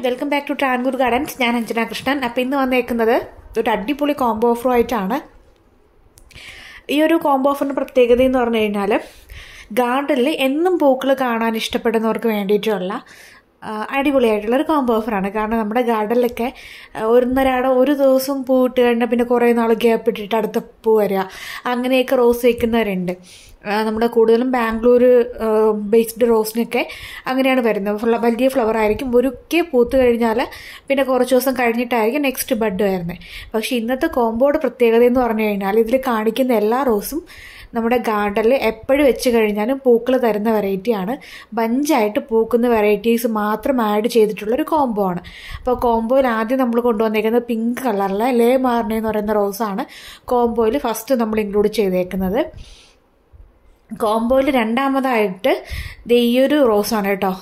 Welcome back to Travancore gardens. ഞാൻ അഞ്ജന കൃഷ്ണൻ. അപ്പോൾ ഇന്ന് വന്നേക്കുന്നത് ഒരു അടിപൊളി കോംബോ ഓഫറുമായിട്ടാണ്. ഈ ഒരു കോംബോ ഓഫറിൻ്റെ പ്രത്യേകത എന്ന് പറഞ്ഞു കഴിഞ്ഞാൽ ഗാർഡനിൽ എന്നും പൂക്കൾ കാണാൻ ഇഷ്ടപ്പെടുന്നവർക്ക് വേണ്ടിയിട്ടുള്ള അടിപൊളിയായിട്ടുള്ളൊരു കോംബോ ഓഫറാണ്. കാരണം നമ്മുടെ ഗാർഡനിലൊക്കെ ഒരു ദിവസം പൂ ഇട്ട് കഴിഞ്ഞാൽ പിന്നെ കുറേ നാൾ ഗ്യാപ്പ് ഇട്ടിട്ട് അടുത്ത പൂ വരിക, അങ്ങനെയൊക്കെ റോസ് വയ്ക്കുന്നവരുണ്ട്. നമ്മുടെ കൂടുതലും ബാംഗ്ലൂർ ബേസ്ഡ് റോസിനൊക്കെ അങ്ങനെയാണ് വരുന്നത്. വലിയ ഫ്ലവർ ആയിരിക്കും, ഒരുക്കെ പൂത്ത് കഴിഞ്ഞാൽ പിന്നെ കുറച്ച് ദിവസം കഴിഞ്ഞിട്ടായിരിക്കും നെക്സ്റ്റ് ബഡ് വരുന്നത്. പക്ഷേ ഇന്നത്തെ കോംബോയുടെ പ്രത്യേകത എന്ന് പറഞ്ഞു കഴിഞ്ഞാൽ ഇതിൽ കാണിക്കുന്ന എല്ലാ റോസും നമ്മുടെ ഗാർഡനിൽ എപ്പോഴും വെച്ച് കഴിഞ്ഞാലും പൂക്കൾ തരുന്ന വെറൈറ്റിയാണ്. ബഞ്ചായിട്ട് പൂക്കുന്ന വെറൈറ്റീസ് മാത്രം ആഡ് ചെയ്തിട്ടുള്ളൊരു കോംബോ ആണ്. അപ്പോൾ കോംബോയിൽ ആദ്യം നമ്മൾ കൊണ്ടുവന്നേക്കുന്നത് പിങ്ക് കളറിലെ ലേ മാർണേ എന്ന് പറയുന്ന റോസാണ് കോംബോയിൽ ഫസ്റ്റ് നമ്മൾ ഇൻക്ലൂഡ് ചെയ്തേക്കുന്നത്. കോംബോയിൽ രണ്ടാമതായിട്ട് ഈ ഒരു റോസാണ് കേട്ടോ.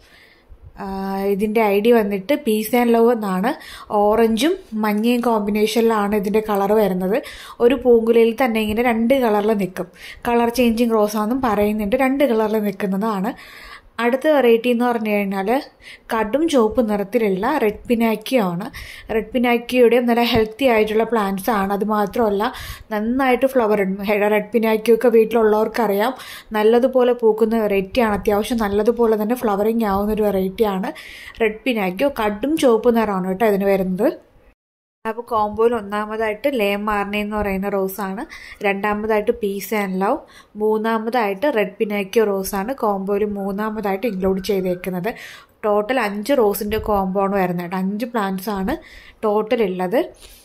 ഇതിൻ്റെ ഐഡി വന്നിട്ട് പീസ് ആൻഡ് ലവ് എന്നാണ്. ഓറഞ്ചും മഞ്ഞയും കോമ്പിനേഷനിലാണ് ഇതിൻ്റെ കളർ വരുന്നത്. ഒരു പൂങ്കുലയിൽ തന്നെ ഇങ്ങനെ 2 കളറിൽ നിൽക്കും. കളർ ചേഞ്ചിങ് റോസാണെന്നും പറയുന്നുണ്ട്. 2 കളറിൽ നിൽക്കുന്നതാണ്. അടുത്ത വെറൈറ്റി എന്ന് പറഞ്ഞു കഴിഞ്ഞാൽ കടും ചുവപ്പ് നിറത്തിലുള്ള റെഡ് പിനാക്കിയോ ആണ്. റെഡ് പിനാക്കിയോയുടെ നല്ല ഹെൽത്തി ആയിട്ടുള്ള പ്ലാന്റ്സ് ആണ്. അത് മാത്രമല്ല നന്നായിട്ട് ഫ്ലവർ ഇടും. റെഡ് പിനാക്കിയോ ഒക്കെ വീട്ടിലുള്ളവർക്കറിയാം, നല്ലതുപോലെ പൂക്കുന്ന വെറൈറ്റിയാണ്. അത്യാവശ്യം നല്ലതുപോലെ തന്നെ ഫ്ലവറിങ് ആവുന്നൊരു വെറൈറ്റിയാണ് റെഡ് പിനാക്കിയോ. കടും ചുവപ്പ് നിറമാണ് കേട്ടോ ഇതിന് വരുന്നത്. അപ്പോൾ കോംബോയിൽ ഒന്നാമതായിട്ട് ലേ മാർണേ എന്ന് പറയുന്ന റോസാണ്, രണ്ടാമതായിട്ട് പീസ് ആൻഡ് ലവ്, മൂന്നാമതായിട്ട് റെഡ് പിനാക്കിയോ റോസാണ് കോംബോയിൽ മൂന്നാമതായിട്ട് ഇൻക്ലൂഡ് ചെയ്തേക്കുന്നത്. ടോട്ടൽ 5 റോസിൻ്റെ കോംബോ ആണ് വരുന്നത്. 5 പ്ലാന്റ്സ് ആണ് ടോട്ടൽ ഉള്ളത്.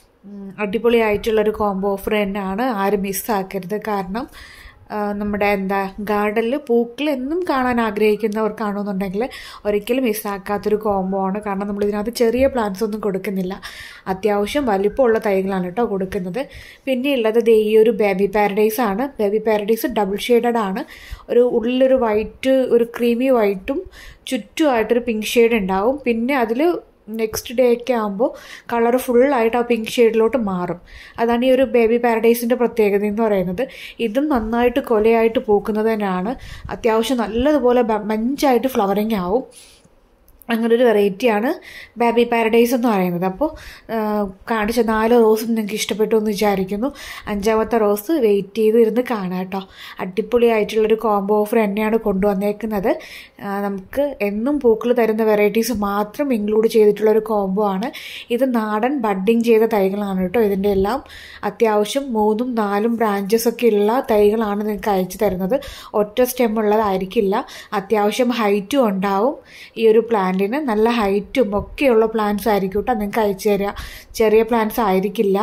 അടിപൊളിയായിട്ടുള്ളൊരു കോംബോ ഓഫർ തന്നെയാണ്. ആരും മിസ്സാക്കരുത്. കാരണം നമ്മുടെ ഗാർഡനിൽ പൂക്കൾ എന്നും കാണാൻ ആഗ്രഹിക്കുന്നവർക്കാണെന്നുണ്ടെങ്കിൽ ഒരിക്കലും മിസ്സാക്കാത്തൊരു കോംബോ ആണ്. കാരണം നമ്മളിതിനകത്ത് ചെറിയ പ്ലാന്റ്സ് ഒന്നും കൊടുക്കുന്നില്ല, അത്യാവശ്യം വലിപ്പമുള്ള തൈകളാണ് കേട്ടോ കൊടുക്കുന്നത്. പിന്നെ ഉള്ളത് ഈ ഒരു ബേബി പാരഡൈസ് ആണ്. ബേബി പാരഡൈസ് ഡബിൾ ഷെയ്ഡഡ് ആണ്. ഉള്ളിലൊരു വൈറ്റ്, ഒരു ക്രീമി വൈറ്റും ചുറ്റുമായിട്ടൊരു പിങ്ക് ഷെയ്ഡ് ഉണ്ടാവും. പിന്നെ അതിൽ നെക്സ്റ്റ് ഡേ ഒക്കെ ആകുമ്പോൾ കളർ ഫുള്ളായിട്ട് ആ പിങ്ക് ഷെയ്ഡിലോട്ട് മാറും. അതാണ് ഈ ഒരു ബേബി പാരഡൈസിൻ്റെ പ്രത്യേകത എന്ന് പറയുന്നത്. ഇതും നന്നായിട്ട് കൊലയായിട്ട് പൂക്കുന്നത് തന്നെയാണ്. അത്യാവശ്യം നല്ലതുപോലെ ബഞ്ചായിട്ട് ഫ്ലവറിങ് ആവും. അങ്ങനൊരു വെറൈറ്റിയാണ് ബേബി പാരഡൈസ് എന്ന് പറയുന്നത്. അപ്പോൾ കാണിച്ച 4 റോസും നിങ്ങൾക്ക് ഇഷ്ടപ്പെട്ടു എന്ന് വിചാരിക്കുന്നു. 5ാമത്തെ റോസ് വെയിറ്റ് ചെയ്ത് ഇരുന്ന് കാണാം കേട്ടോ. അടിപൊളിയായിട്ടുള്ളൊരു കോംബോ ഓഫർ തന്നെയാണ് കൊണ്ടുവന്നേക്കുന്നത്. നമുക്ക് എന്നും പൂക്കൾ തരുന്ന വെറൈറ്റീസ് മാത്രം ഇൻക്ലൂഡ് ചെയ്തിട്ടുള്ളൊരു കോംബോ ആണ്. ഇത് നാടൻ ബഡ്ഡിങ് ചെയ്ത തൈകളാണ് കേട്ടോ. ഇതിൻ്റെ എല്ലാം അത്യാവശ്യം 3ഉം 4ഉം ബ്രാഞ്ചസ് ഒക്കെ ഉള്ള തൈകളാണ് നിങ്ങൾക്ക് അയച്ചു തരുന്നത്. ഒറ്റ സ്റ്റെം ഉള്ളതായിരിക്കില്ല. അത്യാവശ്യം ഹൈറ്റും ഉണ്ടാവും. ഈ ഒരു പ്ലാന്റിന് നല്ല ഹൈറ്റും ഒക്കെയുള്ള പ്ലാന്റ്സ് ആയിരിക്കും കേട്ടോ നിങ്ങൾക്ക് അയച്ചു തരിക. ചെറിയ പ്ലാന്റ്സ് ആയിരിക്കില്ല.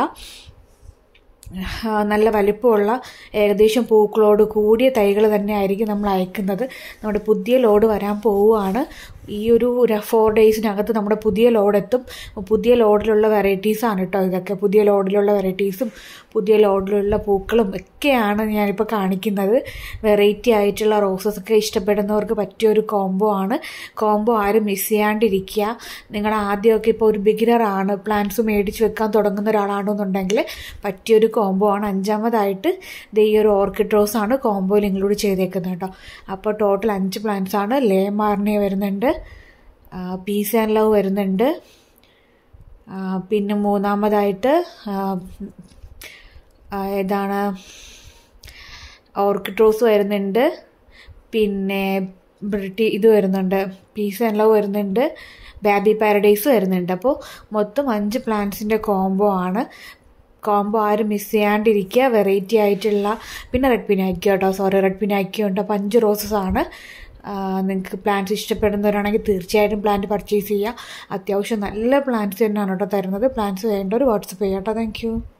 നല്ല വലിപ്പമുള്ള ഏകദേശം പൂക്കളോട് കൂടിയ തൈകൾ തന്നെ ആയിരിക്കും നമ്മൾ അയക്കുന്നത്. നമ്മുടെ പുതിയ ലോഡ് വരാൻ പോവുകയാണ്. ഈ ഒരു 4 ഡേയ്സിനകത്ത് നമ്മുടെ പുതിയ ലോഡ് എത്തും. പുതിയ ലോഡിലുള്ള വെറൈറ്റീസാണ് കേട്ടോ ഇതൊക്കെ. പുതിയ ലോഡിലുള്ള വെറൈറ്റീസും പുതിയ ലോഡിലുള്ള പൂക്കളും ഒക്കെയാണ് ഞാനിപ്പോൾ കാണിക്കുന്നത്. വെറൈറ്റി ആയിട്ടുള്ള റോസസൊക്കെ ഇഷ്ടപ്പെടുന്നവർക്ക് പറ്റിയൊരു കോംബോ ആണ്. കോംബോ ആരും മിസ് ചെയ്യാണ്ടിരിക്കുക. നിങ്ങൾ ആദ്യമൊക്കെ ഇപ്പോൾ ഒരു ബിഗിനറാണ്, പ്ലാന്റ്സ് മേടിച്ച് വെക്കാൻ തുടങ്ങുന്ന ഒരാളാണെന്നുണ്ടെങ്കിൽ പറ്റിയൊരു കോംബോ ആണ്. 5ാമതായിട്ട് ഈ ഒരു ഓർക്കിഡ് റോസാണ് കോംബോയിൽ ഇൻക്ലൂഡ് ചെയ്തേക്കുന്നത് കേട്ടോ. അപ്പോൾ ടോട്ടൽ 5 പ്ലാന്റ്സ് ആണ്. ലേ മാർണേ വരുന്നുണ്ട്, പീസ് ആൻഡ് ലവ് വരുന്നുണ്ട്, പിന്നെ മൂന്നാമതായിട്ട് ഓർക്കിഡ് റോസ് വരുന്നുണ്ട്, പിന്നെ ഇത് വരുന്നുണ്ട്, പീസ് ആൻഡ് ലവ് വരുന്നുണ്ട്, ബേബി പാരഡൈസ് വരുന്നുണ്ട്. അപ്പോൾ മൊത്തം 5 പ്ലാന്റ്സിൻ്റെ കോംബോ ആണ്. കോംബോ ആരും മിസ് ചെയ്യാണ്ടിരിക്കുക. വെറൈറ്റി ആയിട്ടുള്ള പിന്നെ റെഡ് പിനാക്കിയോ കേട്ടോ, റെഡ് പിനാക്കിയോ ഉണ്ട്. അപ്പോൾ 5 റോസസ് ആണ്. നിങ്ങൾക്ക് പ്ലാന്റ്സ് ഇഷ്ടപ്പെടുന്നവരാണെങ്കിൽ തീർച്ചയായിട്ടും പ്ലാന്റ് പർച്ചേസ് ചെയ്യുക. അത്യാവശ്യം നല്ല പ്ലാന്റ്സ് തന്നെയാണ് കേട്ടോ തരുന്നത്. പ്ലാന്റ്സ് വേണ്ടവർ വാട്സപ്പ് ചെയ്യാം കേട്ടോ. Thank U.